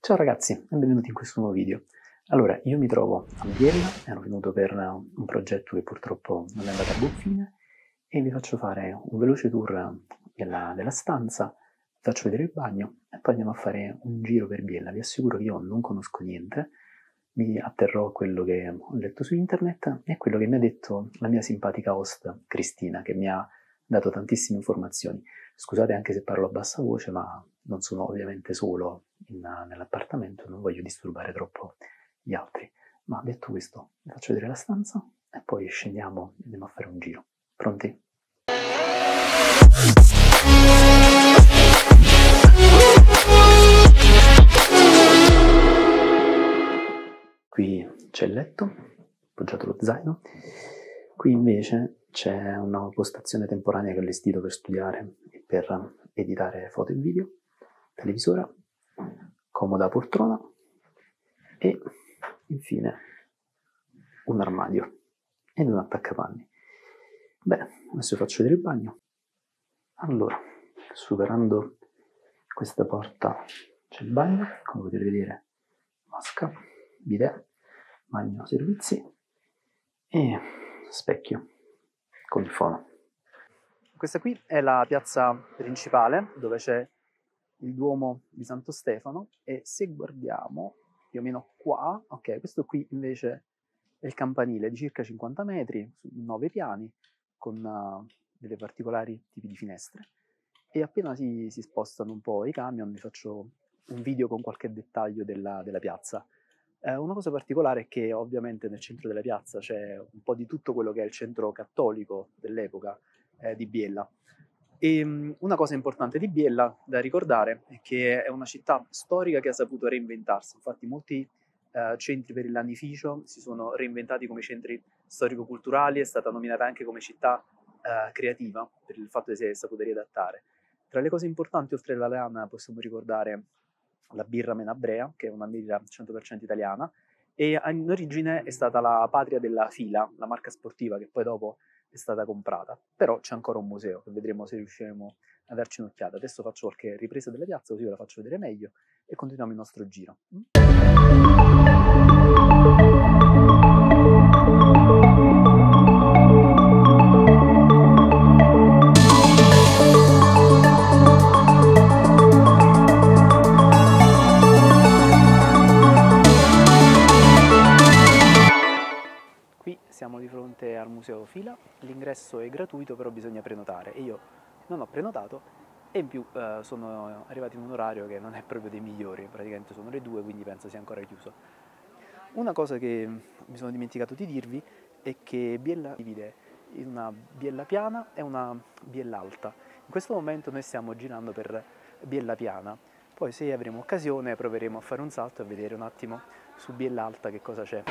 Ciao ragazzi e benvenuti in questo nuovo video. Allora, io mi trovo a Biella, ero venuto per un progetto che purtroppo non è andato a buon fine e vi faccio fare un veloce tour della stanza, vi faccio vedere il bagno e poi andiamo a fare un giro per Biella. Vi assicuro che io non conosco niente, mi atterrò a quello che ho letto su internet e a quello che mi ha detto la mia simpatica host Cristina, che mi ha dato tantissime informazioni. Scusate anche se parlo a bassa voce, ma non sono ovviamente solo nell'appartamento, non voglio disturbare troppo gli altri. Ma detto questo, vi faccio vedere la stanza e poi scendiamo e andiamo a fare un giro. Pronti? Qui c'è il letto, appoggiato lo zaino. Qui invece c'è una postazione temporanea che ho allestito per studiare e per editare foto e video, televisore, comoda poltrona e infine un armadio ed un attaccapanni. Beh, adesso vi faccio vedere il bagno. Allora, superando questa porta c'è il bagno, come potete vedere, vasca, bidet, bagno servizi e specchio con il fono. Questa qui è la piazza principale dove c'è il Duomo di Santo Stefano e se guardiamo più o meno qua, ok, questo qui invece è il campanile di circa 50 metri, su 9 piani, con delle particolari tipi di finestre. E appena si spostano un po' i camion vi faccio un video con qualche dettaglio della piazza. Una cosa particolare è che ovviamente nel centro della piazza c'è un po' di tutto quello che è il centro cattolico dell'epoca di Biella. E una cosa importante di Biella da ricordare è che è una città storica che ha saputo reinventarsi. Infatti molti centri per il lanificio si sono reinventati come centri storico-culturali, è stata nominata anche come città creativa per il fatto che si è saputa riadattare. Tra le cose importanti, oltre alla lana, possiamo ricordare la birra Menabrea, che è una birra 100% italiana, e in origine è stata la patria della Fila, la marca sportiva che poi dopo è stata comprata. Però c'è ancora un museo, che vedremo se riusciremo a darci un'occhiata. Adesso faccio qualche ripresa della piazza, così ve la faccio vedere meglio, e continuiamo il nostro giro. Siamo di fronte al museo Fila, l'ingresso è gratuito però bisogna prenotare e io non ho prenotato e in più sono arrivato in un orario che non è proprio dei migliori, praticamente sono le 2 quindi penso sia ancora chiuso. Una cosa che mi sono dimenticato di dirvi è che Biella divide in una Biella piana e una Biella alta. In questo momento noi stiamo girando per Biella piana, poi se avremo occasione proveremo a fare un salto e a vedere un attimo su Biella alta che cosa c'è.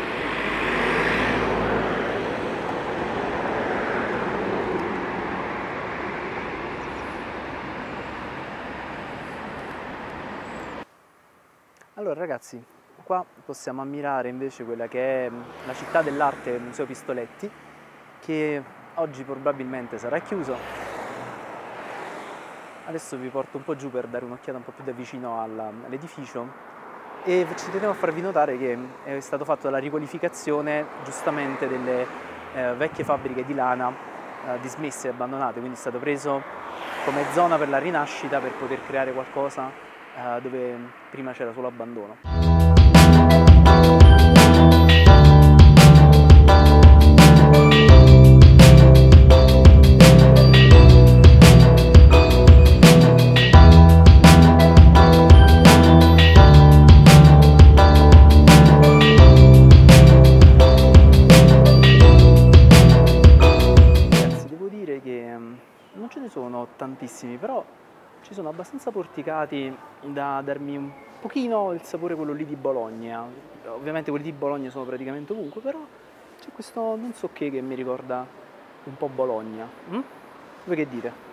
Allora ragazzi, qua possiamo ammirare invece quella che è la città dell'arte Museo Pistoletti, che oggi probabilmente sarà chiuso. Adesso vi porto un po' giù per dare un'occhiata un po' più da vicino all'edificio e ci tenevo a farvi notare che è stato fatto la riqualificazione giustamente delle vecchie fabbriche di lana dismesse e abbandonate, quindi è stato preso come zona per la rinascita per poter creare qualcosa dove prima c'era solo abbandono. Ragazzi, devo dire che non ce ne sono tantissimi, però ci sono abbastanza porticati da darmi un pochino il sapore quello lì di Bologna. Ovviamente quelli di Bologna sono praticamente ovunque, però c'è questo non so che mi ricorda un po' Bologna. Voi che dite?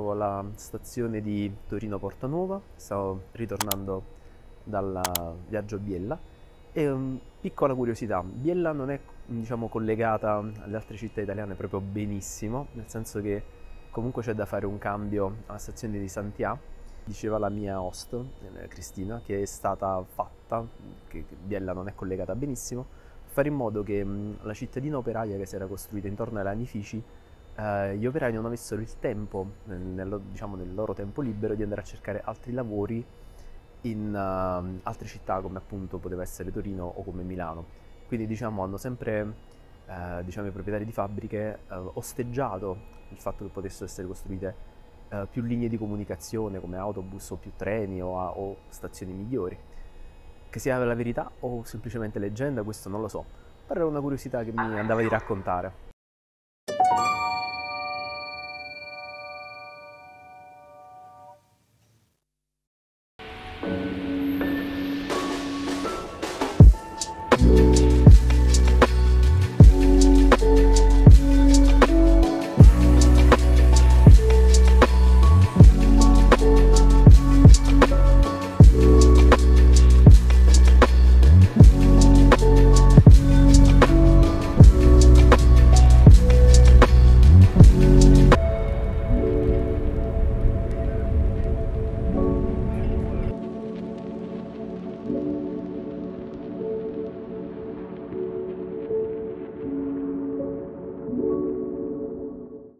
trovo alla stazione di Torino-Portanuova, stavo ritornando dal viaggio a Biella e piccola curiosità, Biella non è diciamo collegata alle altre città italiane proprio benissimo, nel senso che comunque c'è da fare un cambio alla stazione di Sant'Ia, diceva la mia host, Cristina, che è stata fatta, che Biella non è collegata benissimo, fare in modo che la cittadina operaia che si era costruita intorno ai lanifici, gli operai non avessero il tempo, diciamo, nel loro tempo libero, di andare a cercare altri lavori in altre città come appunto poteva essere Torino o come Milano. Quindi diciamo hanno sempre diciamo, i proprietari di fabbriche osteggiato il fatto che potessero essere costruite più linee di comunicazione come autobus o più treni o stazioni migliori. Che sia la verità o semplicemente leggenda, questo non lo so, però era una curiosità che mi andava di raccontare.